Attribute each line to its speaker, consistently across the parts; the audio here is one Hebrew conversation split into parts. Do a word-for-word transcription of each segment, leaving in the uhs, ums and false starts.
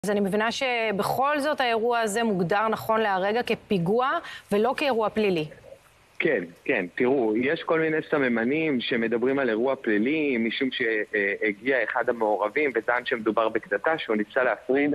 Speaker 1: אז אני מבינה שבכל זאת האירוע הזה מוגדר נכון להרגע כפיגוע ולא כאירוע פלילי.
Speaker 2: כן, כן. תראו, יש כל מיני סממנים שמדברים על אירוע פלילי, משום שהגיע אחד המעורבים וטען שמדובר בקטטה שהוא ניסה להפריד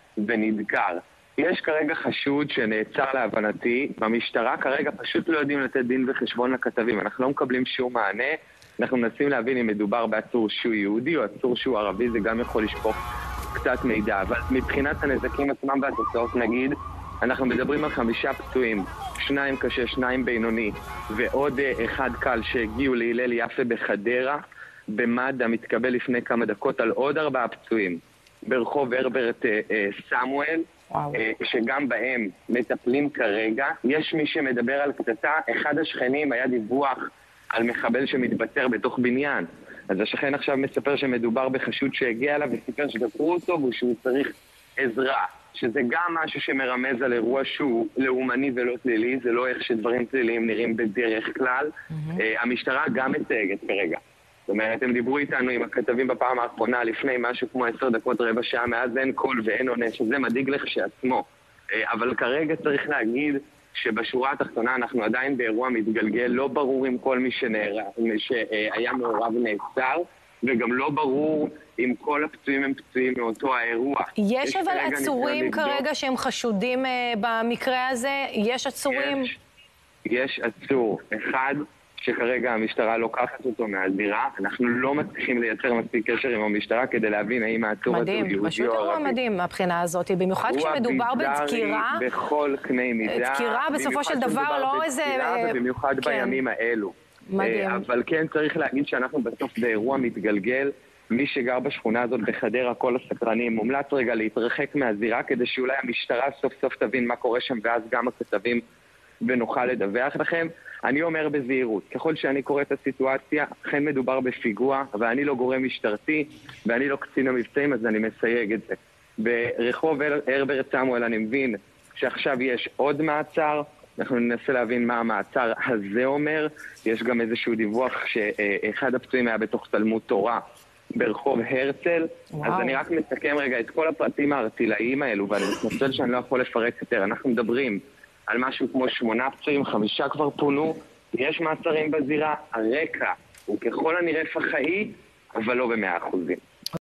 Speaker 2: ונדקר. יש כרגע חשוד שנעצר להבנתי, במשטרה כרגע פשוט לא יודעים לתת דין וחשבון לכתבים. אנחנו לא מקבלים שום מענה, אנחנו מנסים להבין אם מדובר בעצור שהוא יהודי או עצור שהוא ערבי, זה גם יכול לשפוך קצת מידע. אבל מבחינת הנזקים עצמם והתוצאות נגיד, אנחנו מדברים על חמישה פצועים, שניים קשה, שניים בינוני, ועוד אחד קל שהגיעו להילל יפה בחדרה. במד"א מתקבל לפני כמה דקות על עוד ארבעה פצועים ברחוב הרברט סמואל, אה, שגם בהם מטפלים כרגע. יש מי שמדבר על קטטה. אחד השכנים היה דיווח על מחבל שמתבצר בתוך בניין, אז השכן עכשיו מספר שמדובר בחשוד שהגיע אליו וסיפר שדקרו אותו ושהוא צריך עזרה, שזה גם משהו שמרמז על אירוע שהוא לאומני ולא פלילי. זה לא איך שדברים פליליים נראים בדרך כלל. mm-hmm. uh, המשטרה גם מתייגת כרגע. זאת אומרת, הם דיברו איתנו עם הכתבים בפעם האחרונה לפני משהו כמו עשר דקות, רבע שעה, מאז אין קול ואין עונה, שזה מדאיג לכשעצמו. uh, אבל כרגע צריך להגיד שבשורה התחתונה אנחנו עדיין באירוע מתגלגל. לא ברור אם כל מי שנערה, שהיה מעורב נעצר, וגם לא ברור אם כל הפצועים הם פצועים מאותו האירוע.
Speaker 1: יש, יש אבל עצורים כרגע שהם חשודים uh, במקרה הזה? יש עצורים?
Speaker 2: יש, יש עצור אחד שכרגע המשטרה לוקחת אותו מהזירה. אנחנו לא מצליחים לייצר מספיק קשר עם המשטרה כדי להבין האם העצור הזה הוא יהודי או ערבי.
Speaker 1: פשוט אירוע מדהים מהבחינה הזאת, במיוחד כשמדובר בדקירה.
Speaker 2: בכל קנה מידה.
Speaker 1: דקירה בסופו של דבר לא איזה...
Speaker 2: במיוחד כן. בימים האלו. מדהים. אבל כן צריך להגיד שאנחנו בסוף באירוע מתגלגל. מי שגר בשכונה הזאת בחדרה, כל הסקרנים, מומלץ רגע להתרחק מהזירה כדי שאולי המשטרה סוף סוף תבין מה קורה שם, ואז גם הכתבים ונוכל לדווח לכם. אני אומר בזהירות, ככל שאני קורא את הסיטואציה, אכן מדובר בפיגוע, אבל אני לא גורם משטרתי ואני לא קצין המבצעים, אז אני מסייג את זה. ברחוב הרברט סמואל אני מבין שעכשיו יש עוד מעצר. אנחנו ננסה להבין מה המעצר הזה אומר. יש גם איזשהו דיווח שאחד הפצועים היה בתוך תלמוד תורה ברחוב הרצל. וואו. אז אני רק מסכם רגע את כל הפרטים הארטילאיים האלו, ואני מתנצל שאני לא יכול לפרק יותר. אנחנו מדברים על משהו כמו שמונה פצועים, חמישה כבר פונו, יש מעצרים בזירה, הרקע הוא ככל הנראה פח"עי, אבל לא במאה אחוזים.